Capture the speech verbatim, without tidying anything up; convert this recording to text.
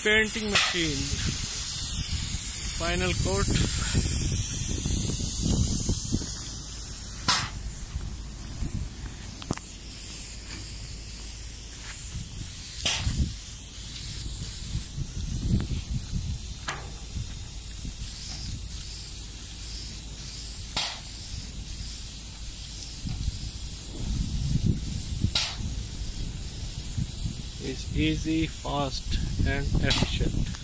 painting machine. Final coat. Is easy, fast and efficient.